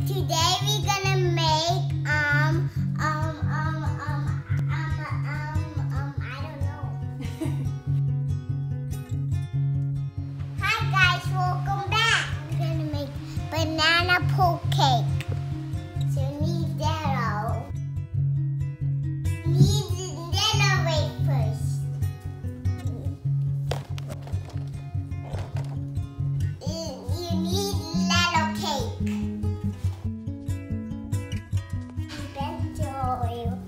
Today we're gonna make I don't know. Hi guys, welcome back. I'm gonna make banana poke cake. So you need that. Need that away first. You need little cake. Bent oil.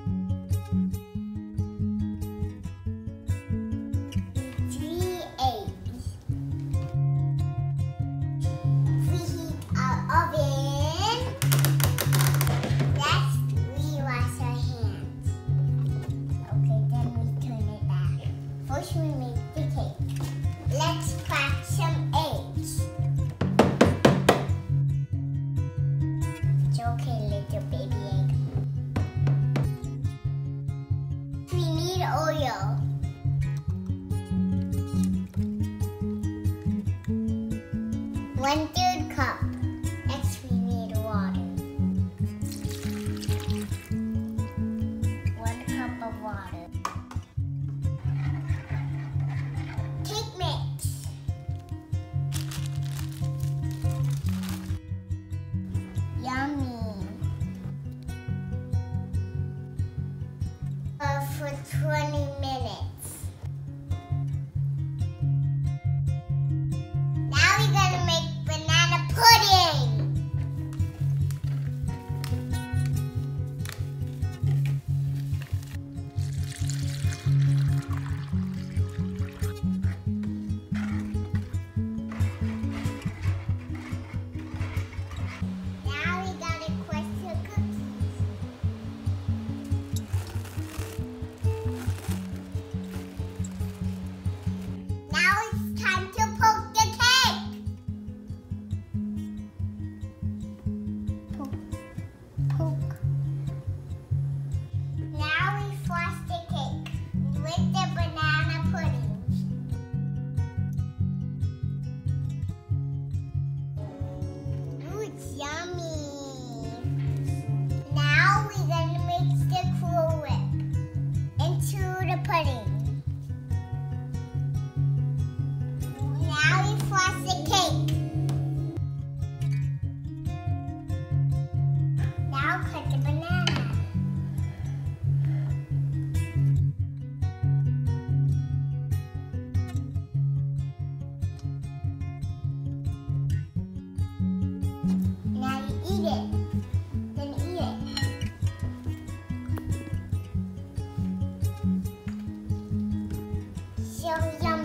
3 eggs. Preheat our oven. Next, we wash our hands. Okay, then we turn it back. First, we make the cake. Let's crack some eggs. It's okay, little baby egg. We need oil. 1/3 cup. Next, we need water. 1 cup of water. Cake mix. Yummy. For 20 minutes. Now we're gonna make banana pudding. Now we gotta crush the cookies. Now it's time to poke the cake. Poke. Now we frost the cake with the banana pudding. Ooh, it's yummy. Now we're gonna mix the Cool Whip into the pudding. Now we frost the cake. Now cut the banana. Now you eat it. Then eat it. So yummy.